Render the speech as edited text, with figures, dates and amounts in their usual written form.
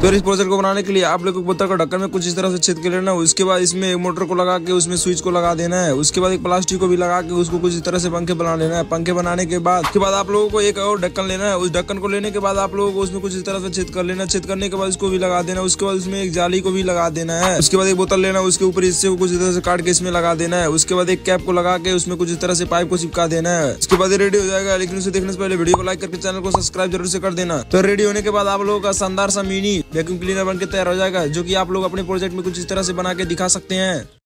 फिर इस प्रोजेक्ट को बनाने के लिए आप लोग को बोतल का ढक्कन में कुछ इस तरह से छेद कर लेना है। उसके बाद इसमें एक मोटर को लगा के उसमें स्विच को लगा देना है। उसके बाद एक प्लास्टिक को भी लगा के उसको कुछ इस तरह से पंखे बना लेना है। पंखे बनाने के बाद आप लोगों को एक और ढक्कन लेना है। उस ढक्कन को लेने के बाद आप लोगों को उसमें कुछ इस तरह से छेद कर लेना। छेद करने के बाद इसको भी लगा देना। उसके बाद उसमें एक जाली को भी लगा देना है। उसके बाद एक बोतल लेना, उसके ऊपर इससे कुछ इस तरह से काट के इसमें लगा देना है। उसके बाद एक कैप को लगा के उसमें कुछ इस तरह से पाइप को चिपका देना है। उसके बाद रेडी हो जाएगा। लेकिन उसे देखने से पहले वीडियो को लाइक करके चैनल को सब्सक्राइब जरूर से कर देना। तो रेडी होने के बाद आप लोगों का शानदार सा मिनी वैक्यूम क्लीनर बनके तैयार हो जाएगा, जो कि आप लोग अपने प्रोजेक्ट में कुछ इस तरह से बना के दिखा सकते हैं।